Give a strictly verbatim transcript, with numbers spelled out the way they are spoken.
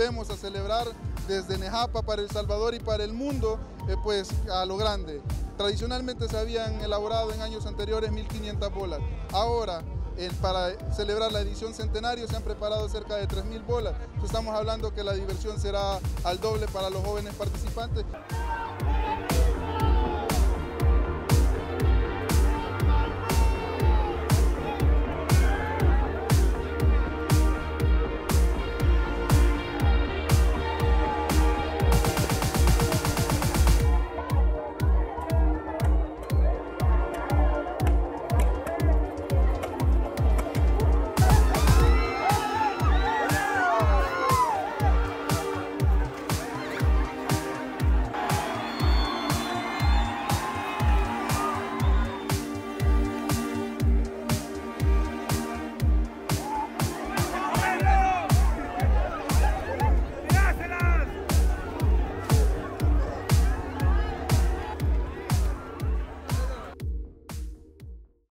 volvemos a celebrar desde Nejapa para El Salvador y para el mundo, eh, pues a lo grande. Tradicionalmente se habían elaborado en años anteriores mil quinientas bolas. Ahora, eh, para celebrar la edición centenario se han preparado cerca de tres mil bolas. Entonces, estamos hablando que la diversión será al doble para los jóvenes participantes.